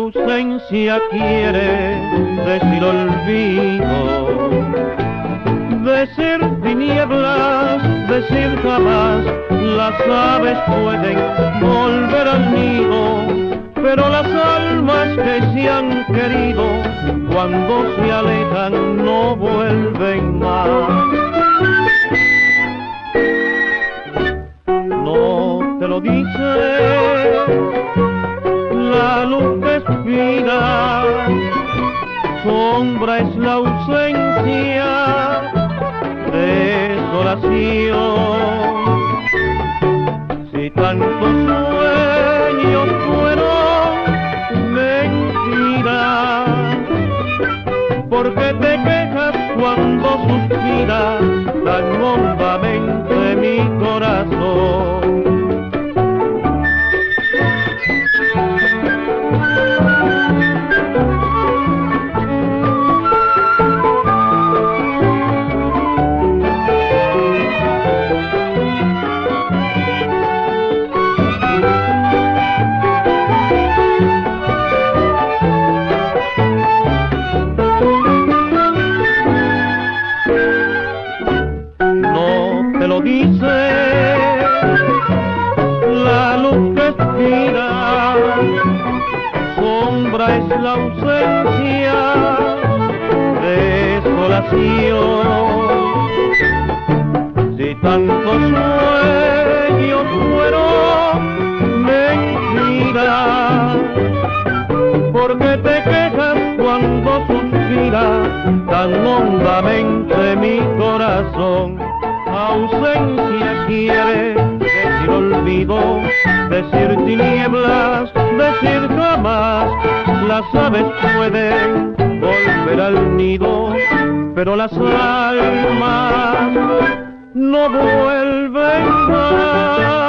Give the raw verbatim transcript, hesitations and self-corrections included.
ausencia quiere decir olvido, decir tinieblas, decir jamás. Las aves pueden volver al nido, pero las almas que se han querido, cuando se alejan no vuelven más. No te lo dice la luz que expira, sombra es la ausencia, desolación. Si tantos sueños fueron mentiras, ¿por qué te quejas cuando suspira tan hondamente mi corazón? Lo dice la luz que expira, sombra es la ausencia, desolación. Si tantos sueños fueron mentiras, ¿por qué te quejas cuando suspira tan hondamente mi corazón? Ausencia quiere decir olvido, decir tinieblas, decir jamás. Las aves pueden volver al nido, pero las almas no vuelven más.